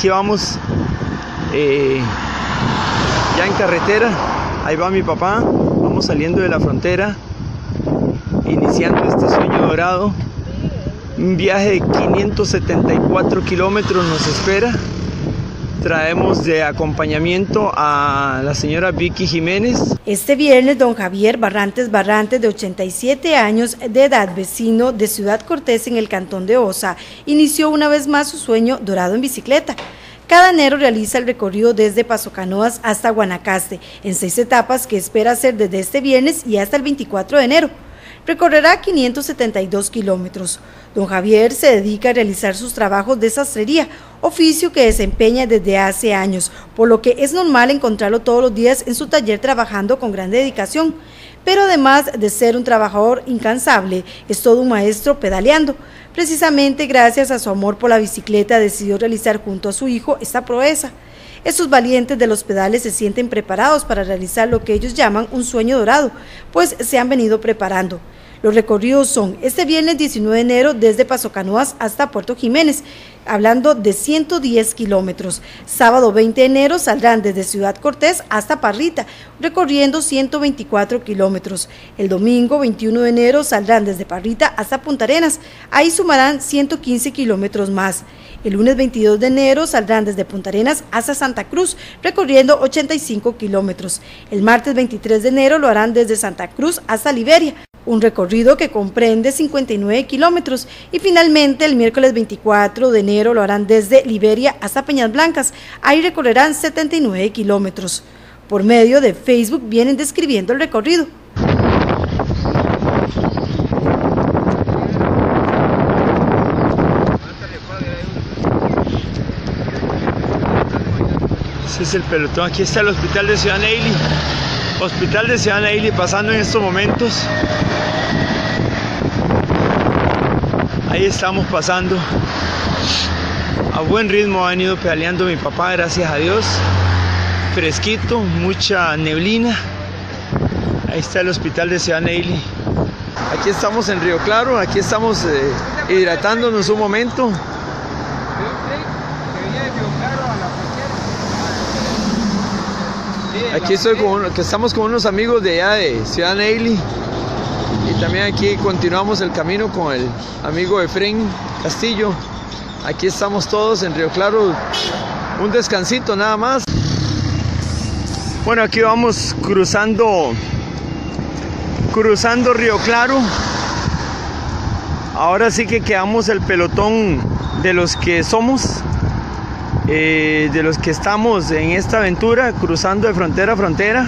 aquí vamos ya en carretera. Ahí va mi papá, vamos saliendo de la frontera, iniciando este sueño dorado. Un viaje de 574 kilómetros nos espera. Traemos de acompañamiento a la señora Vicky Jiménez. Este viernes, don Javier Barrantes, de 87 años de edad, vecino de Ciudad Cortés en el cantón de Osa, inició una vez más su sueño dorado en bicicleta. Cada enero realiza el recorrido desde Paso Canoas hasta Guanacaste, en 6 etapas que espera hacer desde este viernes y hasta el 24 de enero. Recorrerá 572 kilómetros. Don Javier se dedica a realizar sus trabajos de sastrería, oficio que desempeña desde hace años, por lo que es normal encontrarlo todos los días en su taller trabajando con gran dedicación. Pero además de ser un trabajador incansable, es todo un maestro pedaleando. Precisamente gracias a su amor por la bicicleta decidió realizar junto a su hijo esta proeza. Estos valientes de los pedales se sienten preparados para realizar lo que ellos llaman un sueño dorado, pues se han venido preparando. Los recorridos son este viernes 19 de enero desde Paso Canoas hasta Puerto Jiménez, hablando de 110 kilómetros. Sábado 20 de enero saldrán desde Ciudad Cortés hasta Parrita, recorriendo 124 kilómetros. El domingo 21 de enero saldrán desde Parrita hasta Punta Arenas, ahí sumarán 115 kilómetros más. El lunes 22 de enero saldrán desde Punta Arenas hasta Santa Cruz, recorriendo 85 kilómetros. El martes 23 de enero lo harán desde Santa Cruz hasta Liberia, un recorrido que comprende 59 kilómetros. Y finalmente el miércoles 24 de enero lo harán desde Liberia hasta Peñas Blancas, ahí recorrerán 79 kilómetros. Por medio de Facebook vienen describiendo el recorrido. Ese es el pelotón. Aquí está el hospital de Ciudad Neily. Hospital de Ciudad Neily pasando en estos momentos. Ahí estamos pasando. A buen ritmo ha venido pedaleando mi papá, gracias a Dios. Fresquito, mucha neblina. Ahí está el hospital de Ciudad Neily. Aquí estamos en Río Claro, aquí estamos hidratándonos un momento. Aquí estamos con unos amigos de allá de Ciudad Neily y también aquí continuamos el camino con el amigo Efraín Castillo. Aquí estamos todos en Río Claro, un descansito nada más. Bueno, aquí vamos cruzando Río Claro. Ahora sí que quedamos el pelotón de los que somos. De los que estamos en esta aventura, cruzando de frontera a frontera.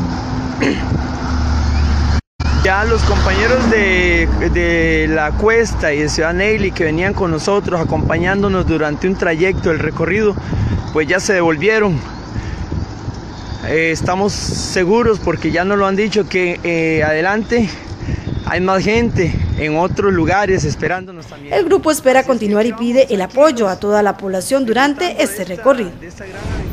Ya los compañeros de la Cuesta y de Ciudad Neily que venían con nosotros acompañándonos durante un trayecto del recorrido, pues ya se devolvieron. Estamos seguros, porque ya nos lo han dicho, que adelante hay más gente en otros lugares esperándonos también. El grupo espera continuar y pide el apoyo a toda la población durante este recorrido.